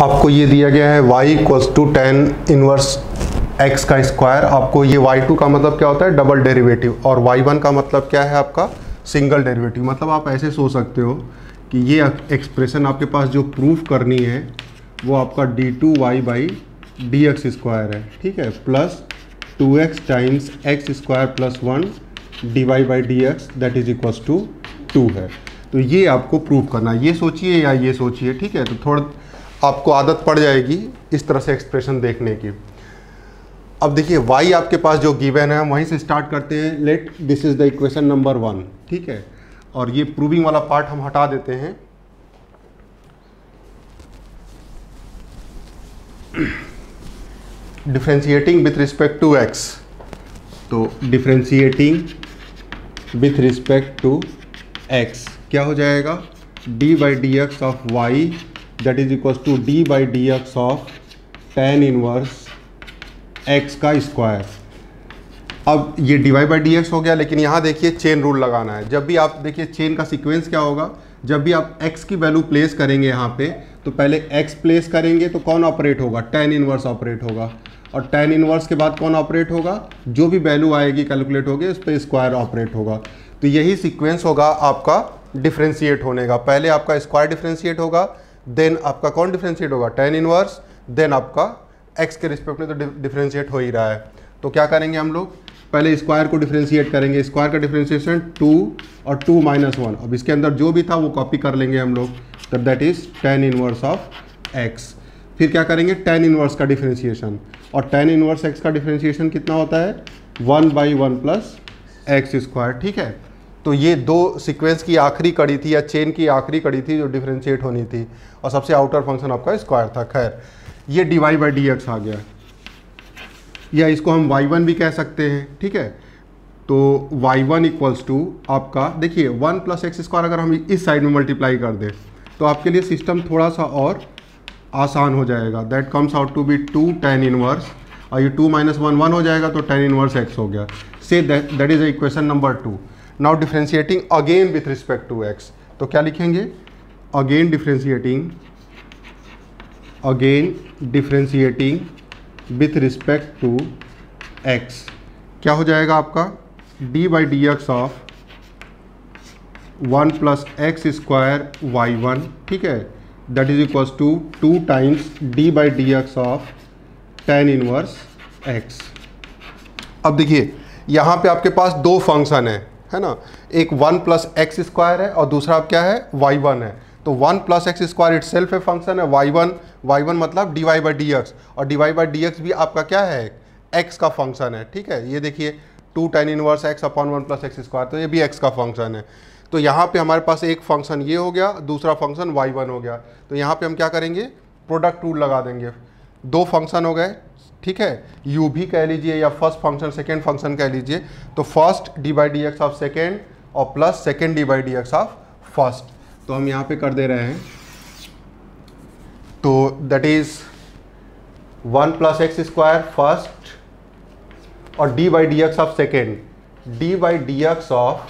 आपको ये दिया गया है y equals to tan inverse x का स्क्वायर। आपको ये y2 का मतलब क्या होता है, डबल डेरिवेटिव, और y1 का मतलब क्या है आपका, सिंगल डेरिवेटिव। मतलब आप ऐसे सोच सकते हो कि ये एक्सप्रेशन आपके पास जो प्रूफ करनी है वो आपका d2y by D x square है, ठीक है, plus 2x times x square plus 1 dy by D x that is equals to 2 है। तो ये आपको प्रूव करना है, ये सोचिए या ये सोचिए, ठीक है। तो थोड़ा आपको आदत पड़ जाएगी इस तरह से एक्सप्रेशन देखने की। अब देखिए y आपके पास जो गिवन है हम वहीं से स्टार्ट करते हैं। Let this is the equation number 1, ठीक है, और ये प्रूविंग वाला पार्ट हम हटा देते हैं। Differentiating with respect to x, तो differentiating with respect to x क्या हो जाएगा, d by D x of y that is equal to d by D x of tan inverse x का स्क्वायर। अब ये dy बाई डी एक्स हो गया, लेकिन यहाँ देखिए चेन रूल लगाना है। जब भी आप देखिए चेन का सीक्वेंस क्या होगा, जब भी आप x की वैल्यू प्लेस करेंगे यहाँ पे, तो पहले x प्लेस करेंगे तो कौन ऑपरेट होगा, tan इनवर्स ऑपरेट होगा, और tan इनवर्स के बाद कौन ऑपरेट होगा, जो भी वैल्यू आएगी कैलकुलेट होगी उस पर स्क्वायर ऑपरेट होगा। तो यही सीक्वेंस होगा आपका डिफरेंशिएट होने का। पहले आपका स्क्वायर डिफरेंशिएट होगा, देन आपका कौन डिफरेंशिएट होगा, tan इनवर्स, देन आपका x के रिस्पेक्ट में तो डिफरेंशिएट हो ही रहा है। तो क्या करेंगे हम लोग, पहले स्क्वायर को डिफरेंशिएट करेंगे। स्क्वायर का डिफरेंशिएशन 2 और 2 माइनस 1, अब इसके अंदर जो भी था वो कॉपी कर लेंगे हम लोग, तो that is tan inverse of x। फिर क्या करेंगे, tan इनवर्स का डिफरेंशिएशन, और tan इनवर्स x का डिफरेंशिएशन कितना होता है, 1 बाई 1 प्लस एक्स स्क्वायर, ठीक है। तो ये दो सीक्वेंस की आखिरी कड़ी थी या चेन की आखिरी कड़ी थी जो डिफरेंशिएट होनी थी, और सबसे आउटर फंक्शन आपका स्क्वायर था। खैर ये dy बाई डी एक्स आ गया, या इसको हम y1 भी कह सकते हैं, ठीक है। तो y1 इक्वल्स टू आपका देखिए 1 प्लस एक्स स्क्वायर अगर हम इस साइड में मल्टीप्लाई कर दें तो आपके लिए सिस्टम थोड़ा सा और आसान हो जाएगा। That comes out to be 2 tan inverse, और ये 2 माइनस 1 1 हो जाएगा, तो tan इनवर्स x हो गया। से that is equation number 2। Now differentiating again with respect to x, तो क्या लिखेंगे, again differentiating with respect to x क्या हो जाएगा आपका, d by D x of 1 plus x square y1, ठीक है, that is equals to 2 times d by D x of tan inverse x। अब देखिए यहाँ पे आपके पास दो फंक्शन है ना, एक 1 प्लस एक्स स्क्वायर है और दूसरा अब क्या है, y1 है। तो 1 plus x square itself है फंक्शन है, y1 मतलब dy बाई डी एक्स, और dy बाई डी एक्स भी आपका क्या है, x का फंक्शन है, ठीक है। ये देखिए 2 tan inverse x upon 1 plus x square, तो ये भी x का फंक्शन है। तो यहाँ पे हमारे पास एक फंक्शन ये हो गया, दूसरा फंक्शन y1 हो गया। तो यहाँ पे हम क्या करेंगे, प्रोडक्ट रूल लगा देंगे। दो फंक्शन हो गए, ठीक है, u भी कह लीजिए या फर्स्ट फंक्शन सेकेंड फंक्शन कह लीजिए। तो first d by D x of second और plus second d by D x of first, तो हम यहाँ पे कर दे रहे हैं। तो that is 1 plus x square first और d by D x of second, d by D x of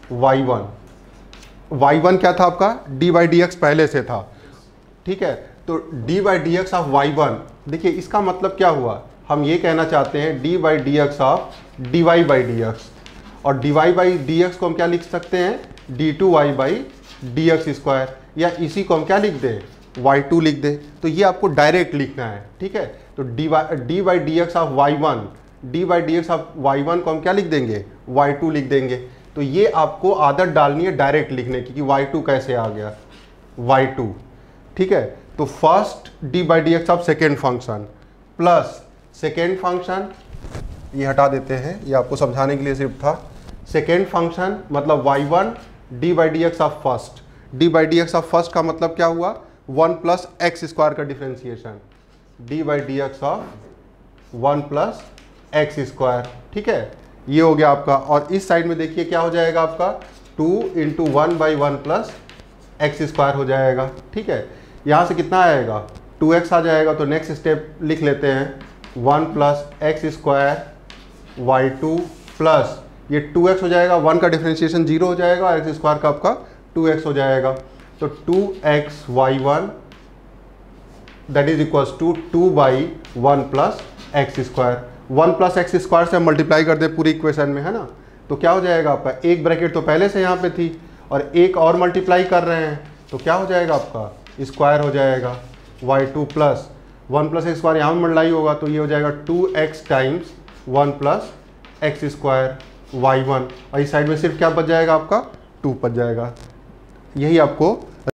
y1 क्या था आपका, d बाई डी एक्स पहले से था, ठीक है। तो d by D x of y1, देखिए इसका मतलब क्या हुआ, हम ये कहना चाहते हैं d by D x of dy by D x, और dy बाई डी एक्स को हम क्या लिख सकते हैं, d2y by D x square, या इसी को हम क्या लिख दें, y2 लिख दें। तो ये आपको डायरेक्ट लिखना है, ठीक है। तो d by D x of y1, d by D x of y1 को हम क्या लिख देंगे, y2 लिख देंगे। तो ये आपको आदत डालनी है डायरेक्ट लिखने की कि y2 कैसे आ गया, y2, ठीक है। तो first d by D x of second function plus second function, ये हटा देते हैं, ये आपको समझाने के लिए सिर्फ था। सेकेंड फंक्शन मतलब y1 d by D x of first, d by D x of first का मतलब क्या हुआ, 1 प्लस एक्स स्क्वायर का differentiation, d by D x of 1 plus x square, ठीक है, ये हो गया आपका। और इस साइड में देखिए क्या हो जाएगा आपका, 2 into 1 by 1 plus x square हो जाएगा, ठीक है। यहाँ से कितना आएगा, 2x आ जाएगा। तो नेक्स्ट स्टेप लिख लेते हैं, 1 plus x square y2 plus ये 2x हो जाएगा, 1 का डिफरेंशिएशन 0 हो जाएगा और एक्स स्क्वायर का आपका 2x हो जाएगा। तो 2x y1 that is equals to 2/1 plus x square. 1 plus x square से हम मल्टीप्लाई कर दे पूरी इक्वेशन में, है ना, तो क्या हो जाएगा आपका, एक ब्रैकेट तो पहले से यहाँ पे थी और एक और मल्टीप्लाई कर रहे हैं, तो क्या हो जाएगा आपका स्क्वायर हो जाएगा y2 plus 1 plus x square, यहाँ में मल्टीप्लाई होगा तो ये हो जाएगा 2x times 1 plus x square y1, और इस साइड में सिर्फ क्या बच जाएगा आपका 2 बच जाएगा। यही आपको